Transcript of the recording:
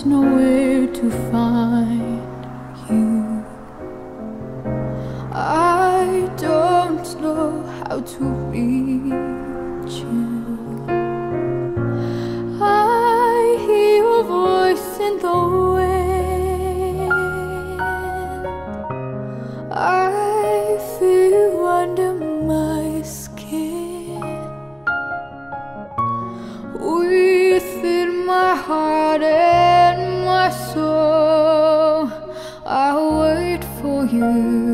nowhere to find you. I don't know how to reach you. I hear your voice in the wind. I feel you under my skin. Within my heart and my soul, I'll wait for you.